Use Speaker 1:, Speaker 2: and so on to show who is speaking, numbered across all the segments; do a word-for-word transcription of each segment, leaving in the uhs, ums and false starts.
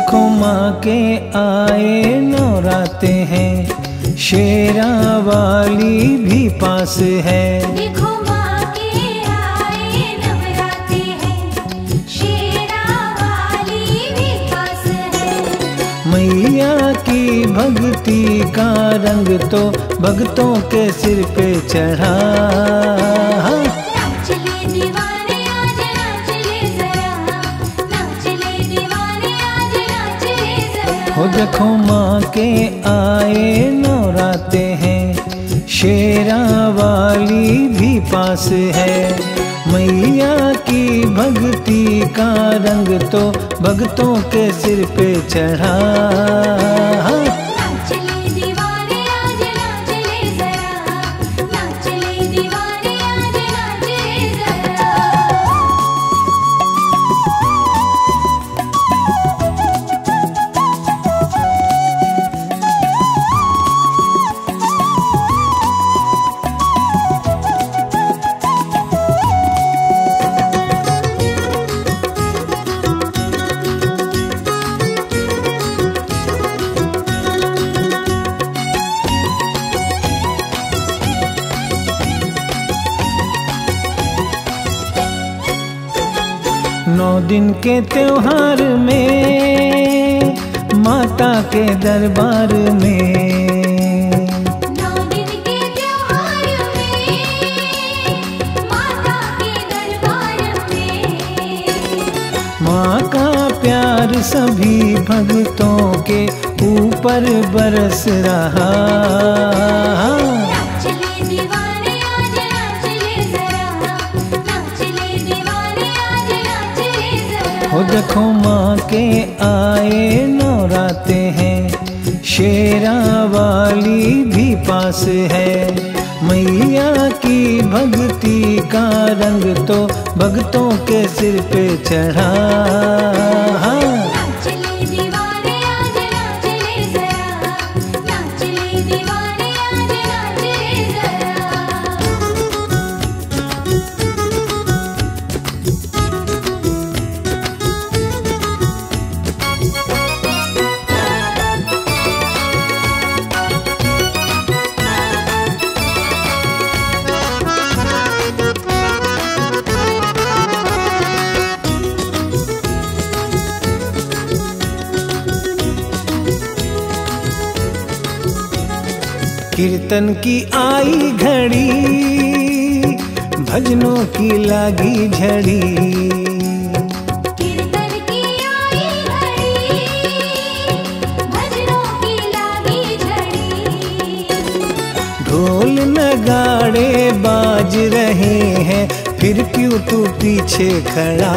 Speaker 1: देखो माँ के आए नौराते हैं, शेरा वाली भी पास है।
Speaker 2: देखो माँ के आए नवराते हैं, शेरा वाली भी पास है।
Speaker 1: मैया की भक्ति का रंग तो भक्तों के सिर पे चढ़ा।
Speaker 2: नाच ले दीवाने आज नाच ले जरा, नाच ले दीवाने आज नाच ले जरा।
Speaker 1: हो देखो माँ के आए नौराते हैं, शेरा वाली भी पास है। मैया की भक्ति का रंग तो भक्तों के सिर पे चढ़ा।
Speaker 2: नाच ले दीवाने आज नाच ले जरा, नाच ले दीवाने आज नाच ले जरा।
Speaker 1: नौ दिन के त्योहार में माता के दरबार में,
Speaker 2: नौ दिन के त्योहार में माता के दरबार में।
Speaker 1: माँ का प्यार सभी भक्तों के ऊपर बरस रहा।
Speaker 2: नाच ले दीवाने आज नाच ले जरा, नाच ले दीवाने आज नाच ले जरा।
Speaker 1: हो देखो माँ के आए नौराते हैं, शेरा वाली भी पास है। मैया की भक्ति का रंग तो भक्तों के सिर पे चढ़ा।
Speaker 2: नाच ले दीवाने आज नाच ले जरा, नाच ले दीवाने आज नाच ले जरा।
Speaker 1: कीर्तन की आई घड़ी, भजनों की लागी झड़ी।
Speaker 2: कीर्तन की आई घड़ी, भजनों की लागी झड़ी।
Speaker 1: ढोल नगाड़े बाज रहे हैं, फिर क्यों तू पीछे खड़ा।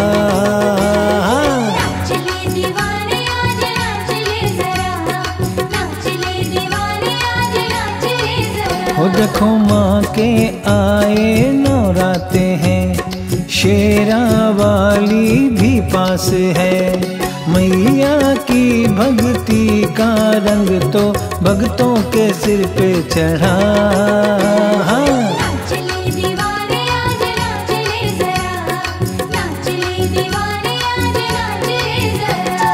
Speaker 2: नाच ले दीवाने आज नाच ले जरा, नाच ले दीवाने आज नाच ले जरा।
Speaker 1: हो देखो माँ के आए नौराते हैं, शेरा वाली भी पास है। मैया की भक्ति का रंग तो भक्तों के सिर पे चढ़ा।
Speaker 2: नाच ले दीवाने आज नाच ले जरा, नाच ले दीवाने आज नाच ले जरा।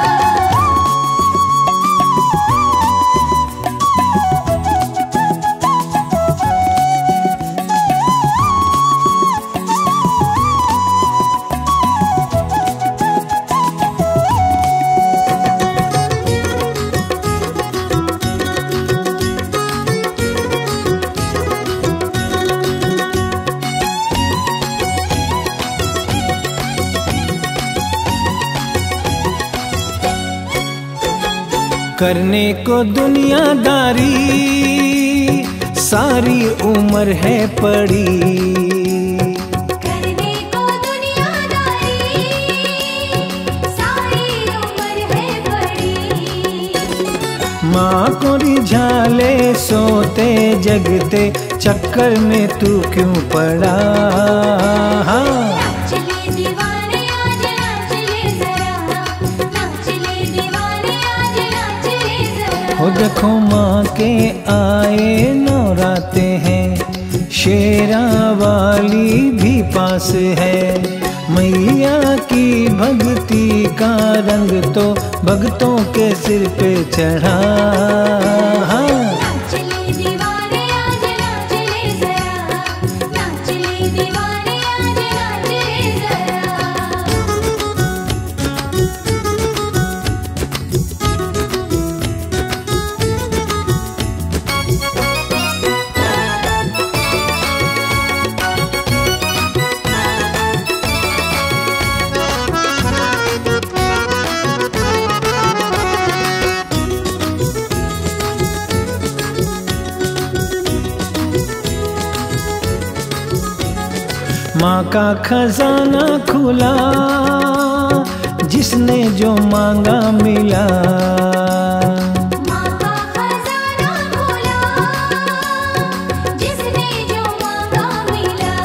Speaker 1: करने को दुनियादारी सारी उम्र है पड़ी।
Speaker 2: करने को दुनियादारी सारी उम्र है बड़ी।
Speaker 1: माँ को रिझाले सोते जगते चक्कर में तू क्यों पड़ा।
Speaker 2: नाच ले दीवाने आज नाच ले जरा, नाच ले दीवाने आज नाच ले जरा।
Speaker 1: हो देखो माँ के आए नौराते हैं, शेरा वाली भी पास है। मैया की भक्ति का रंग तो भक्तों के सिर पे चढ़ा।
Speaker 2: नाच ले दीवाने आज नाच ले जरा, नाच ले दीवाने आज नाच ले जरा।
Speaker 1: माँ का खजाना खुला, जिसने जो मांगा मिला।
Speaker 2: माँ का खजाना खोला, जिसने जो मांगा मिला।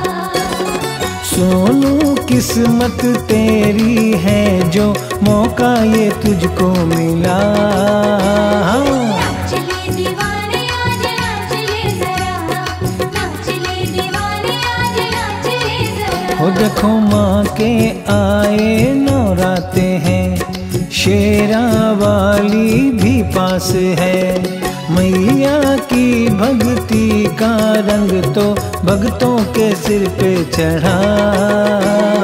Speaker 1: सोनू किस्मत तेरी है जो मौका ये तुझको मिला।
Speaker 2: नाच ले दीवाने आज नाच ले जरा, नाच ले दीवाने आज नाच ले जरा।
Speaker 1: हो देखो माँ के आए नौराते हैं, शेरा वाली भी पास है। मैया की भक्ति का रंग तो भक्तों के सिर पे चढ़ा।